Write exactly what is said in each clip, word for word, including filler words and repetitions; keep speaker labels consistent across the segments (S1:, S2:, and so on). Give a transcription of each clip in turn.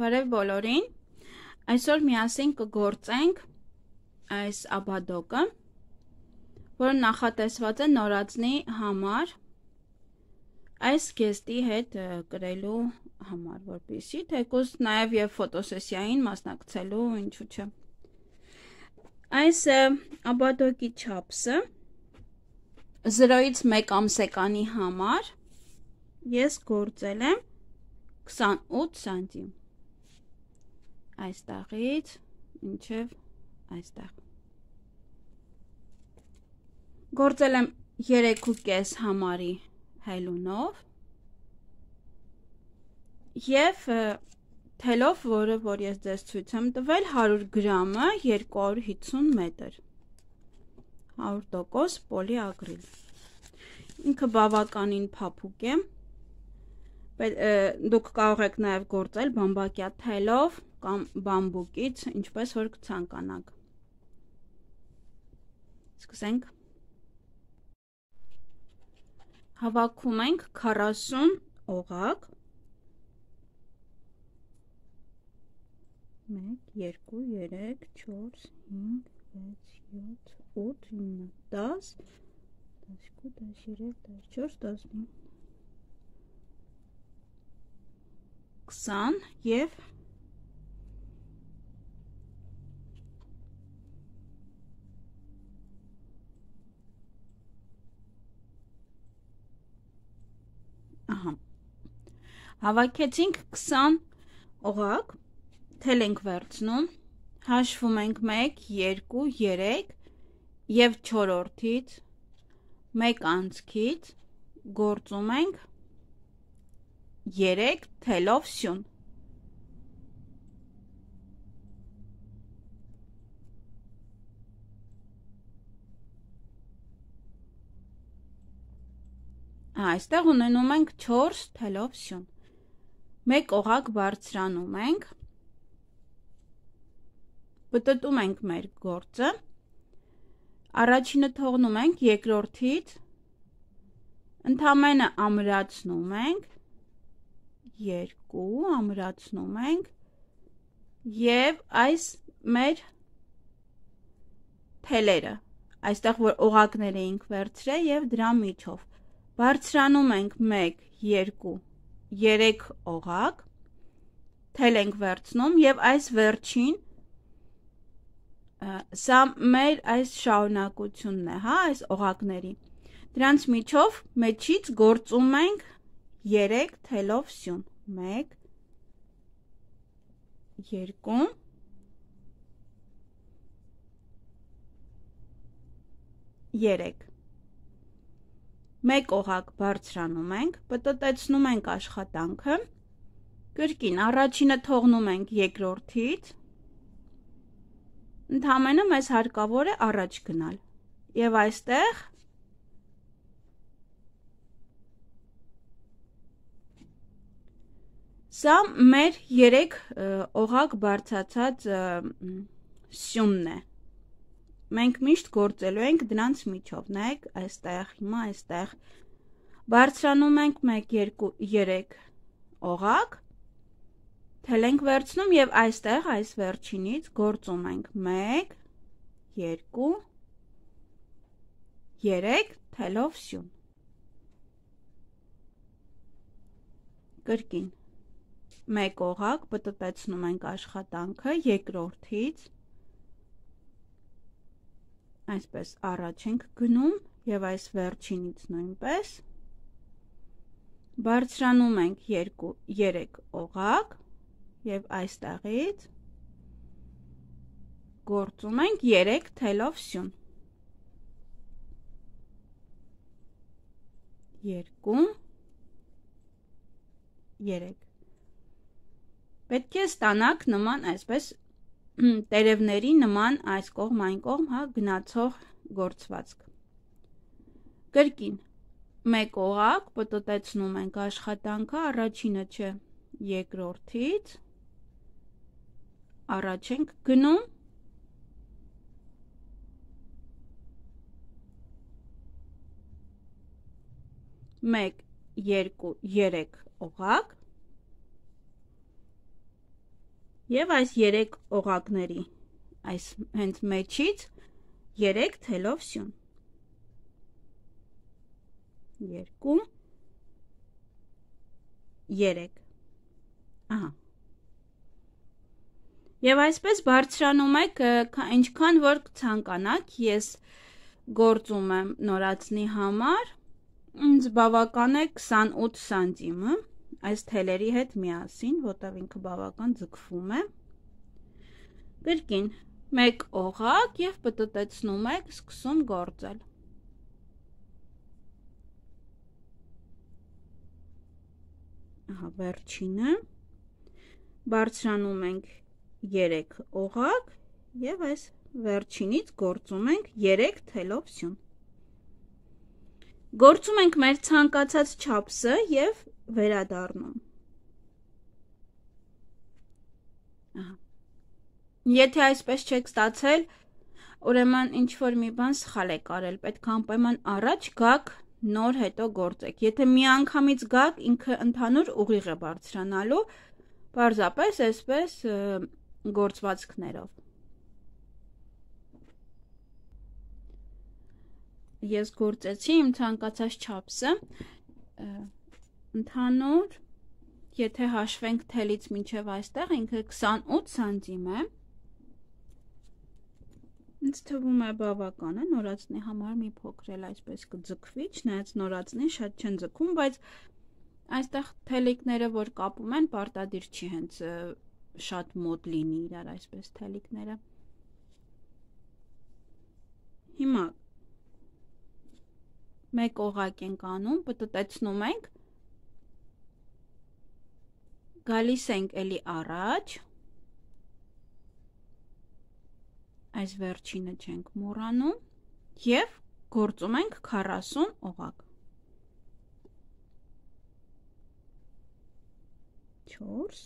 S1: Բարև բոլորին, այսօր միասին կգործենք այս աբադոկը, որը նախատեսված է նորածնի համար, այս գեստի հետ կրելու համար, որպեսզի թեկուզ նաև և ֆոտոսեսիային մասնակցելու ինչու չէ։ Այս աբադոկի չափսը զրոյից մեկ ամսեկանի համար ես գործել եմ քսանութ սանտիմ, այստեղից մինչև այստեղ։ Գործել եմ երեք ու կես համարի հելունով և թելով, որը որ ես ձեզ ցույց եմ տվել, հարյուր գրամը երկու հարյուր հիսուն մետր, հարյուր տոկոս պոլիակրիլ։ Ինքը բավականին փափուկ է, դուք կարող եք նաև գործել բամբակյա թելով կամ բամբուկից, ինչպես որ կցանկանաք։ Սկսենք։ Հավաքում ենք քառասուն օղակ, մեկ, երկու, երեք, չորս, հինգ, վեց, յոթ, ութ, ինը, դաս, դասյոթ, դասերեք, դասչորս, դասպինջ, քսան և ահա, հավաքեցինք քսան օղակ, թել ենք վերցնում, հաշվում ենք մեկ, երկու, երեք և չորրորդից, մեկ անցքից, գործում ենք երեք թելով սյուն։ Այստեղ ունենում ենք չորս թելով սյուն։ Մեկ օղակ բարձրանում ենք, պտտում ենք մեր գործը, առաջինը թողնում ենք, երկրորդից ընդամենը ամրացնում ենք, երկու ամրացնում ենք և այս մեր թելերը, այստեղ որ օղակներ էինք վերցրել և դրա միջով բարձրանում ենք մեկ, երկու, երեք օղակ, թել ենք վերցնում և այս վերջին, սա մեր այս շարունակությունն է, հա, այս օղակների, դրանց միջով մեջից գործում ենք երեք թելով սյուն, մեկ, երկու, երեք, մեկ օղակ բարձրանում ենք, պտտեցնում ենք աշխատանքը, կրկին առաջինը թողնում ենք երկրորդից, ընդամենը մեզ հարկավոր է առաջ գնալ և այստեղ սա մեր երեք օղակ բարձրացած սյունն է, մենք միշտ գործելու ենք դրանց միջով, նայեք այստեղ, հիմա այստեղ, բարձրանում ենք մեկ, երկու, երեք օղակ, թել ենք վերցնում և այստեղ այս վերջինից գործում ենք մեկ, երկու, երեք թելով սյուն, կրկին, մեկ օղակ պտտեցնում ենք աշխատանքը երկրորդից, այսպես առաջ ենք գնում և այս վերջինից նույնպես, բարձրանում ենք երկու, երեք օղակ և այստեղից գործում ենք երեք թելով սյուն, երկու, երեք, պետք է ստանաք նման այսպես տերևների նման այս կողմ այն կողմ, հա, գնացող գործվածք, կրկին, մեկ օղակ պտտեցնում ենք աշխատանքը, առաջինը չէ, երկրորդից, առաջ ենք գնում, մեկ, երկու, երեք օղակ, Եվ այս երեք օղակների այս հենց մեջից երեք թելով սյուն։ Երկու, երեք։ Ահա։ Եվ այսպես բարձրանում եք ինչքան որ ցանկանաք, ես գործում եմ նորածնի համար, ինձ բավական է քսանութ սանտիմը, այս թելերի հետ միասին, որտեղ ինքը բավական ձգվում է։ Կրկին մեկ օղակ և պտտեցնում եք, սկսում գործել։ Ահա վերջինը, բարձրանում ենք երեք օղակ և այս վերջինից գործում ենք երեք թելով սյուն։ Գործում ենք մեր ցանկացած չափսը և վերադառնում։ Ահա։ Եթե այսպես չեք ստացել, ուրեմն ինչ-որ մի բան սխալ եք արել, պետք է անպայման առաջ գաք, նոր հետո գործեք։ Եթե մի անգամից գաք, ինքը ընդհանուր ուղիղ է բարձրանալու, պարզապես այսպես գործվածքներով։ Ես գործեցի իմ ցանկացած չափսը, ընդհանուր, եթե հաշվենք թելից մինչև այստեղ, ինքը քսանութ սանտիմ է, ինձ թվում է բավական է, նորածնի համար մի փոքր էլ այսպես կձգվի, չնայած նորածնին շատ չեն ձգում, բայց այստեղ թելիկները, որ կապում են, պարտադիր չի հենց շատ մոտ լինի իրար այսպես թելիկները։ Հիմա մեկ օղակ ենք անում, պտտեցնում ենք, գալիս ենք էլի առաջ, այս վերջինը չենք մոռանում և գործում ենք քառասուն օղակ։ չորս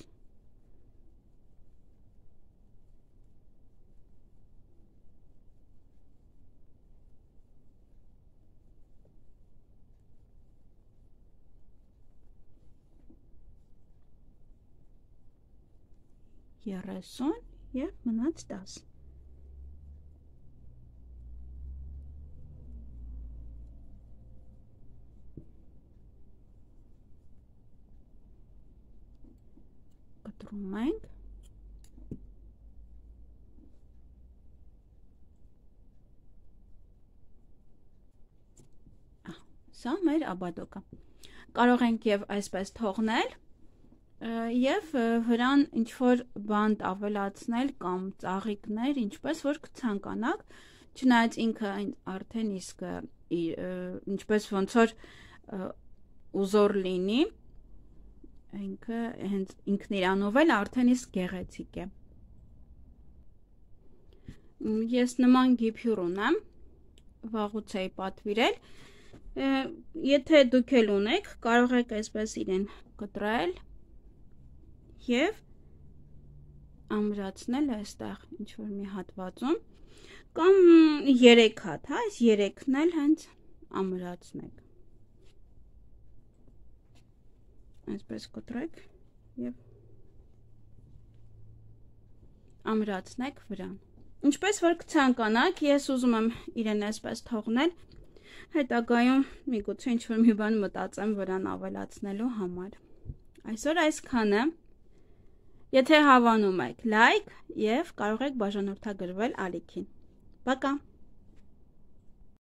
S1: երեսուն և մնաց դաս։ Կտրում ենք։ Սա մեր աբադոկը։ Կարող ենք և այսպես թողնել և վրան ինչ-որ բանտ ավելացնել կամ ծաղիկներ, ինչպես որ կցանկանաք, չնայած ինքը արդեն իսկ ինչպես ոնց որ ուզոր լինի, ինքը հենց ինքն իրանով էլ արդեն իսկ գեղեցիկ է։ Ես նման գիփյուր ունեմ, վաղուց էի պատվիրել, եթե դուք էլ ունեք, կարող եք այսպես իրեն կտրել և ամրացնել այստեղ ինչ-որ մի հատվածում, կամ երեք հատ, հա, այս երեքն էլ հենց ամրացնեք։ Այսպես կտրեք և ամրացնեք վրան։ Ինչպես որ կցանկանաք, ես ուզում եմ իրեն այսպես թողնել, հետագայում միգուցե ինչ-որ մի բան մտածեմ վրան ավելացնելու համար։ Այսօր այսքանը։ Եթե հավանում եք, լայք և կարող եք բաժանորդագրվել ալիքին։ Пока։